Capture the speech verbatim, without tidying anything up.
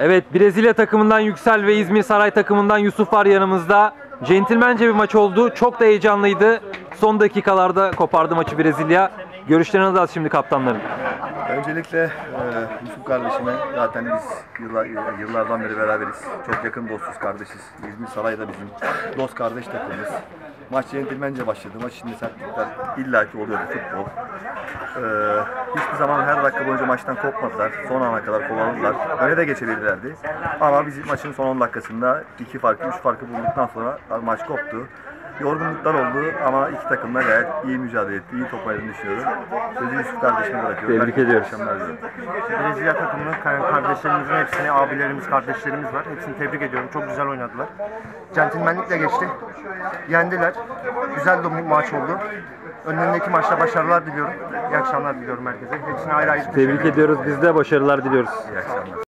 Evet, Brezilya takımından Yüksel ve İzmir Saray takımından Yusuf var yanımızda. Centilmence bir maç oldu. Çok da heyecanlıydı. Son dakikalarda kopardı maçı Brezilya. Görüşlerini alacağız şimdi kaptanların. Öncelikle e, Yusuf kardeşime zaten biz yıllar, yıllardan beri beraberiz. Çok yakın dostuz, kardeşiz. İzmir Saray da bizim dost kardeş takımımız. Maç centilmence başladı. Maç içinde sertlikler illaki oluyordu, futbol. E, hiçbir zaman her dakika boyunca maçtan kopmadılar. Son ana kadar kovaladılar. Öne de geçebilirlerdi. Ama bizim maçın son on dakikasında iki farkı, üç farkı bulduktan sonra maç koptu. Yorgunluklar oldu ama iki takım da gayet iyi mücadele etti, iyi top oynadığını düşünüyorum. Sözü Yusuf kardeşime bırakıyorum. Tebrik ediyoruz. Brezilya takımının kardeşlerimizin hepsini, abilerimiz, kardeşlerimiz var. Hepsini tebrik ediyorum. Çok güzel oynadılar. Centilmenlikle geçti. Yendiler. Güzel bir maç oldu. Önlerindeki maçta başarılar diliyorum. İyi akşamlar diliyorum herkese. Hepsine ayrı ayrı Tebrik ediyoruz. Biz de başarılar diliyoruz. İyi akşamlar.